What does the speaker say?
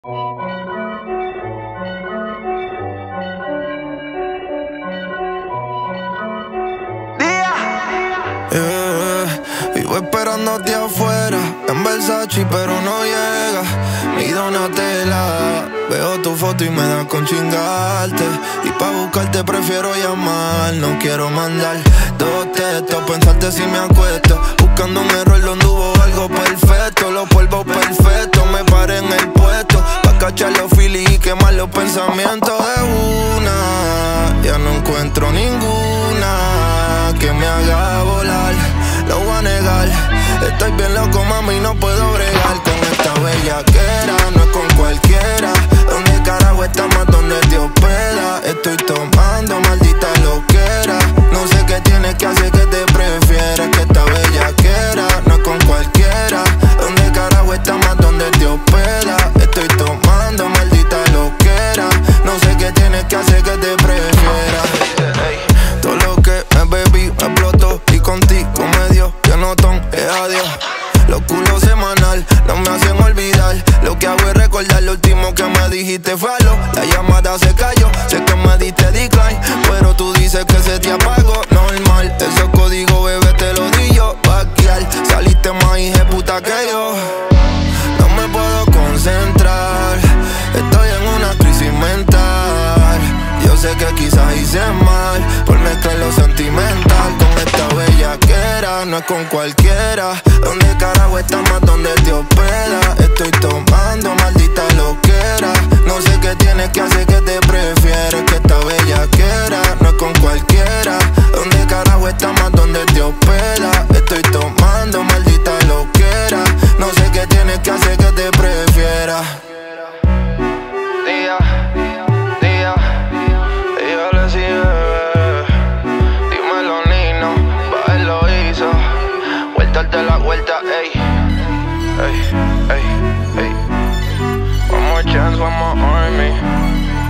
Vivo esperándote afuera, en Versace pero no llega. Ni Donatella, veo tu foto y me da con chingarte. Y pa' buscarte prefiero llamar, no quiero mandar dos textos, pensarte si me acuesto. Buscando un error donde hubo algo perfecto. Los polvos perfectos, me paré en el puesto pa' cachar los feelings y quemar los pensamientos de una. Ya no encuentro ninguna que me haga volar, lo voy a negar. Estoy bien loco, mami, no puedo bregar con esta bellaquera. No es con cualquiera. ¿Dónde carajo está más donde te hospeda? Estoy tomando, maldita loquera. No sé qué tienes que hacer que te prefieras que esta bellaquera. No es con cualquiera. ¿Dónde carajo está más donde te hospeda? Estoy tomando, maldita loquera. No sé qué tienes que hacer que te prefieras. Todo lo que me bebí me explotó y contigo me dio que notón es adiós. Los culos semanal no me hacen olvidar. Lo que hago es recordar lo último que me dijiste fue aló. La llamada se cayó, sé que me diste decline, pero tú dices que se te apagó, normal. Esos códigos, bebé, te lo di yo, vaquear. Saliste más hijeputa que yo. No me puedo concentrar, estoy en una crisis mental. Yo sé que quizás hice mal por mezclar lo sentimental con esta bellaquera. No es con cualquiera. ¿Dónde carajo está más donde te hospeda? Estoy tomando, maldita loquera. No sé qué tienes que hacer que te prefieres que esta bellaquera. No es con cualquiera. ¿Dónde carajo está más donde te hospeda? Estoy tomando, maldita loquera. No sé qué tienes que hacer que te prefieras. Darte la vuelta, ey, ey, ey, ey. One more chance, one more army.